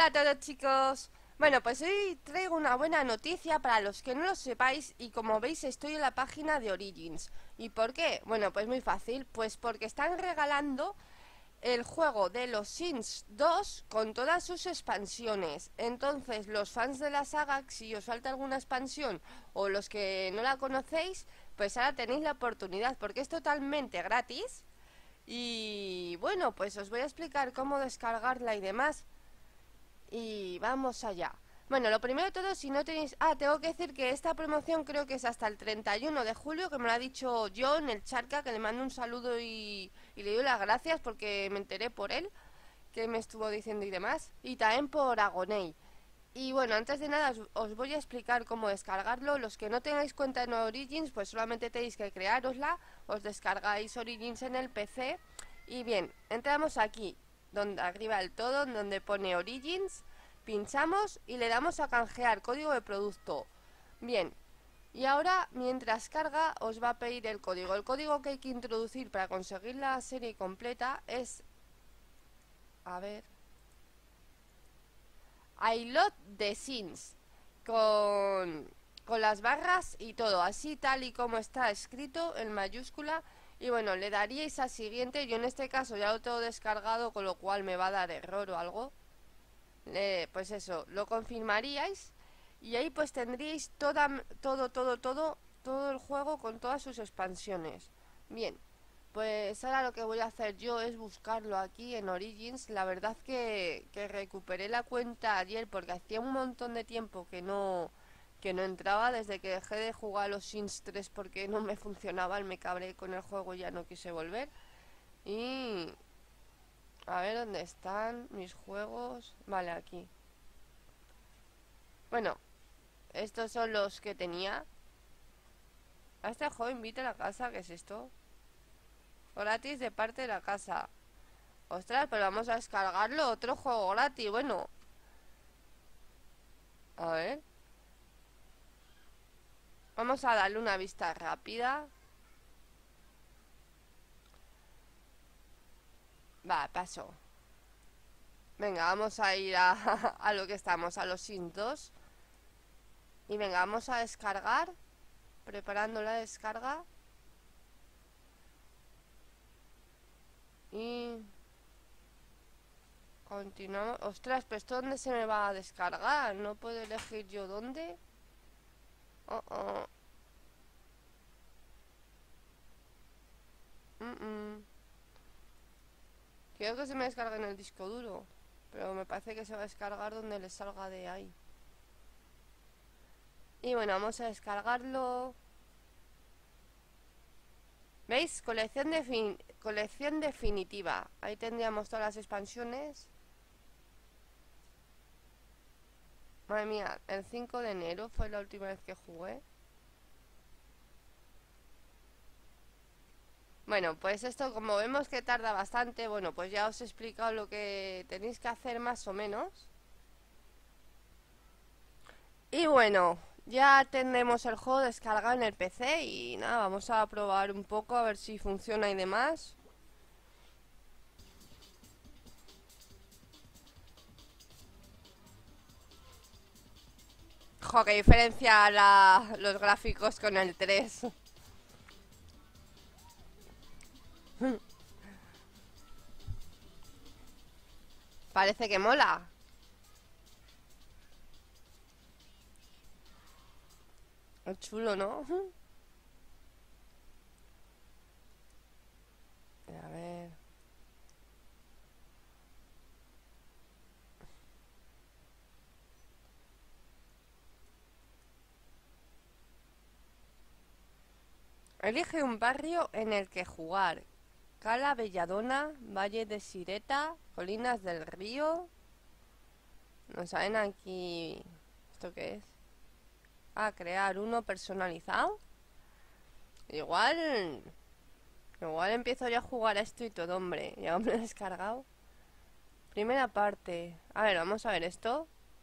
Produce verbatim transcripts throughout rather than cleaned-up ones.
a todos, chicos. Bueno, pues hoy traigo una buena noticia para los que no lo sepáis y como veis estoy en la página de Origins. ¿Y por qué? Bueno, pues muy fácil, pues porque están regalando el juego de los Sims dos con todas sus expansiones. Entonces, los fans de la saga, si os falta alguna expansión o los que no la conocéis, pues ahora tenéis la oportunidad porque es totalmente gratis. Y bueno, pues os voy a explicar cómo descargarla y demás. Y vamos allá. Bueno, lo primero de todo, si no tenéis... Ah, tengo que decir que esta promoción creo que es hasta el treinta y uno de julio, que me lo ha dicho John, el Charca, que le mando un saludo y, y le doy las gracias porque me enteré por él, que me estuvo diciendo y demás. Y también por Agoney. Y bueno, antes de nada os, os voy a explicar cómo descargarlo. Los que no tengáis cuenta en Origins, pues solamente tenéis que creárosla. Os descargáis Origins en el P C. Y bien, entramos aquí, donde arriba del todo, donde pone Origins. Pinchamos y le damos a canjear código de producto. Bien, y ahora mientras carga os va a pedir el código. El código que hay que introducir para conseguir la serie completa es... A ver... I love the Sims. Con, con las barras y todo. Así tal y como está escrito en mayúscula. Y bueno, le daríais a siguiente. Yo en este caso ya lo tengo descargado, con lo cual me va a dar error o algo. Eh, pues eso, lo confirmaríais y ahí pues tendríais toda, todo, todo, todo, todo el juego con todas sus expansiones. Bien, pues ahora lo que voy a hacer yo es buscarlo aquí en Origins. La verdad que, que recuperé la cuenta ayer porque hacía un montón de tiempo que no, que no entraba desde que dejé de jugar a los Sims tres porque no me funcionaban, me cabré con el juego y ya no quise volver. Y... a ver dónde están mis juegos. Vale, aquí. Bueno, estos son los que tenía. A este juego invita a la casa. ¿Qué es esto? Gratis de parte de la casa. Ostras, pero vamos a descargarlo. Otro juego gratis. Bueno. A ver. Vamos a darle una vista rápida. Va, paso. Venga, vamos a ir a, a lo que estamos, a los Sims dos. Y venga, vamos a descargar. Preparando la descarga. Y... continuamos. Ostras, pero ¿esto dónde se me va a descargar? No puedo elegir yo dónde. Oh, oh. Mm -mm. Quiero que se me descargue en el disco duro, pero me parece que se va a descargar donde le salga de ahí. Y bueno, vamos a descargarlo. ¿Veis? Colección, defin colección definitiva. Ahí tendríamos todas las expansiones. Madre mía, el cinco de enero fue la última vez que jugué. Bueno, pues esto como vemos que tarda bastante, bueno, pues ya os he explicado lo que tenéis que hacer más o menos. Y bueno, ya tenemos el juego descargado en el P C y nada, vamos a probar un poco a ver si funciona y demás. Jo, qué diferencia la, los gráficos con el tres. Parece que mola. Es chulo, ¿no? A ver. Elige un barrio en el que jugar. Cala Belladona, Valle de Sireta, Colinas del Río. Nos salen aquí... ¿Esto qué es? Ah, crear uno personalizado. Igual... Igual empiezo ya a jugar a esto y todo, hombre. Ya me lo he descargado. Primera parte. A ver, vamos a ver esto.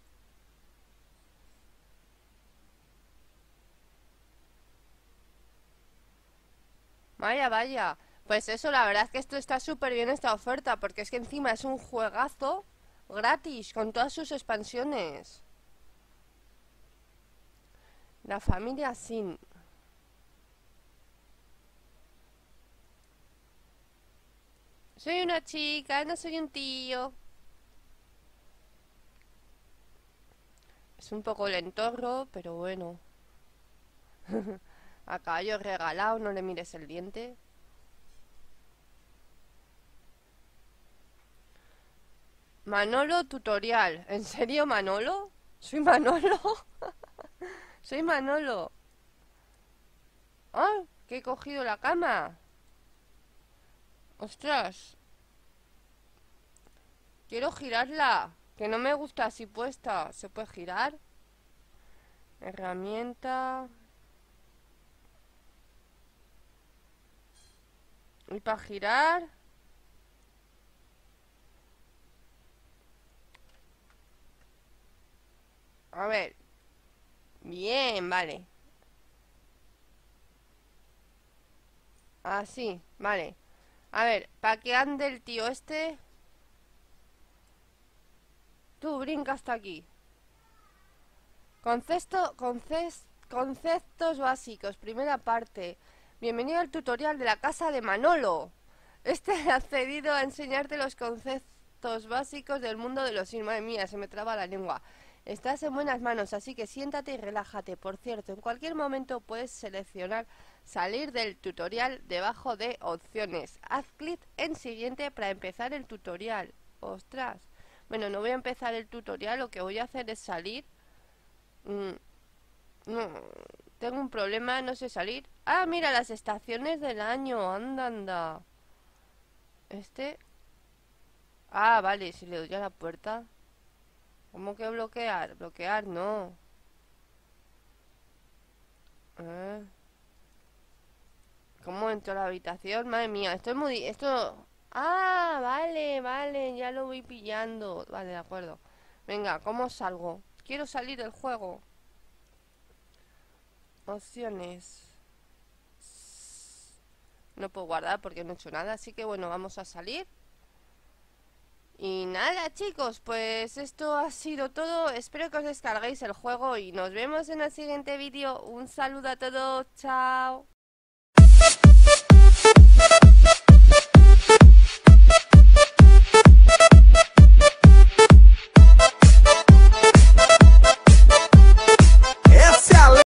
Vaya, vaya. Pues eso, la verdad es que esto está súper bien esta oferta, porque es que encima es un juegazo gratis, con todas sus expansiones. La familia Sin. Soy una chica, no soy un tío. Es un poco lentorro, pero bueno. A caballo regalado, no le mires el diente. Manolo tutorial. ¿En serio, Manolo? ¿Soy Manolo? Soy Manolo. ¡Ah! Que he cogido la cama. Ostras. Quiero girarla. Que no me gusta así puesta. ¿Se puede girar? Herramienta. ¿Y para girar? A ver. Bien, vale. Así, vale. A ver, ¿para qué ande el tío este? Tú, brinca hasta aquí. Concepto, conces- conceptos básicos, primera parte. Bienvenido al tutorial de la casa de Manolo. Este ha accedido a enseñarte los conceptos básicos del mundo de los Sims. Madre mía, se me traba la lengua. Estás en buenas manos, así que siéntate y relájate. Por cierto, en cualquier momento puedes seleccionar salir del tutorial debajo de opciones. Haz clic en siguiente para empezar el tutorial. Ostras. Bueno, no voy a empezar el tutorial, lo que voy a hacer es salir. Mm, no, tengo un problema, no sé salir. Ah, mira, las estaciones del año. Anda, anda. Este. Ah, vale, si le doy a la puerta. ¿Cómo que bloquear? Bloquear, no. Eh, ¿Cómo entro a la habitación? Madre mía, esto es muy... Esto... Ah, vale, vale, ya lo voy pillando. Vale, de acuerdo. Venga, ¿cómo salgo? Quiero salir del juego. Opciones. No puedo guardar porque no he hecho nada, así que bueno, vamos a salir. Y nada, chicos, pues esto ha sido todo. Espero que os descarguéis el juego y nos vemos en el siguiente vídeo. Un saludo a todos, chao.